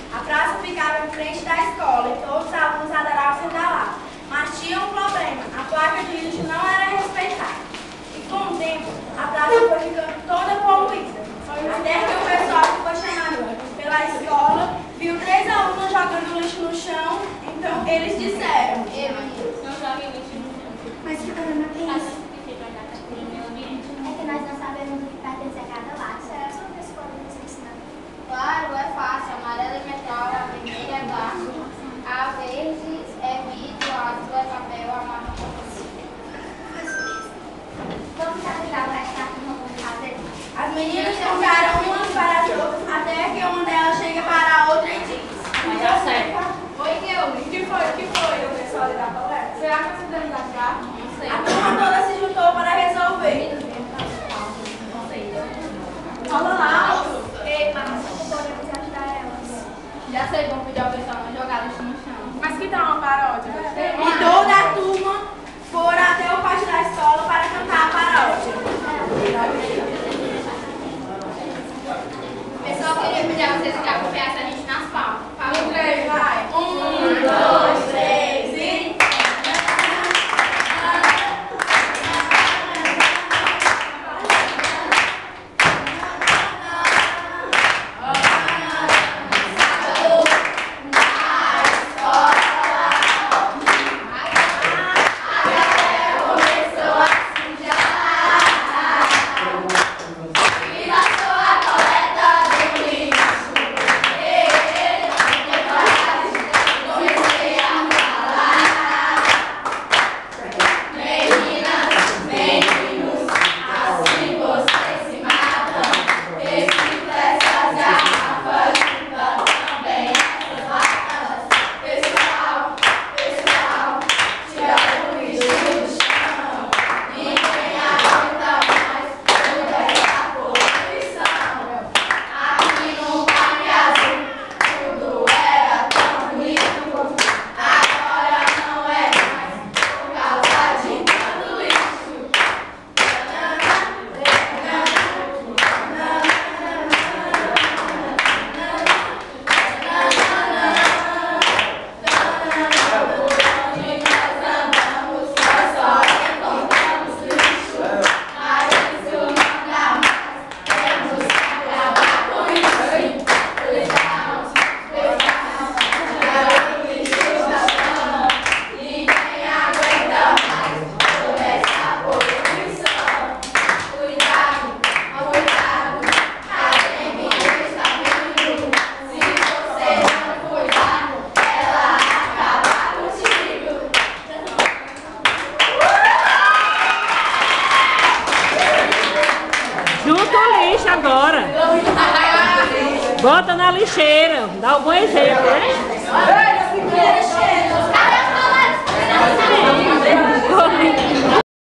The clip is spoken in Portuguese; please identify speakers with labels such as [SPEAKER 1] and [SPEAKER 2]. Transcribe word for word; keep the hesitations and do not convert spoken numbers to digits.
[SPEAKER 1] A praça ficava em frente da escola e todos os alunos adoravam sentar lá. Mas tinha um problema, a placa de lixo não era respeitada. E com o tempo, a praça foi ficando toda poluída. Até que o pessoal que foi chamado pela escola viu três alunos jogando lixo no chão, então eles disseram:
[SPEAKER 2] não joguem lixo no chão.
[SPEAKER 3] Mas que problema tem isso?
[SPEAKER 4] É que nós não sabemos o que pertence a cada lado.
[SPEAKER 3] Será que a escola nos ensina?
[SPEAKER 2] Claro, é fácil. Amarela é metal, a vermelha é plástico, a verde é vidro, a azul é papel, a marrom é tecido.
[SPEAKER 4] Vamos aplicar o resto da turma vamos fazer?
[SPEAKER 1] As meninas contaram umas para as outras, até que uma delas chega para a outra e diz:
[SPEAKER 2] Mas dá certo.
[SPEAKER 1] Oi, Kelly, o que foi? O que foi? O pessoal da palestra?
[SPEAKER 2] Será que você deve achar? Não sei.
[SPEAKER 1] A turma toda se juntou para resolver. Fala lá, alto.
[SPEAKER 3] Ei, mas como podemos ajudar elas?
[SPEAKER 2] Já sei, vamos pedir ao pessoal não jogar lixo no chão.
[SPEAKER 3] Mas que tal uma paródia?
[SPEAKER 1] E toda a turma foram até o pátio da escola para cantar a paródia.
[SPEAKER 2] Pessoal, eu queria pedir a vocês que acompanhassem a gente nas palmas.
[SPEAKER 1] Um, três, vai. Um, dois, três e...
[SPEAKER 5] Agora, bota na lixeira, dá um bom exemplo, né?